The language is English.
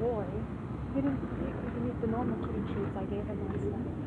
boy. He didn't eat the normal kitty treats I gave him last night.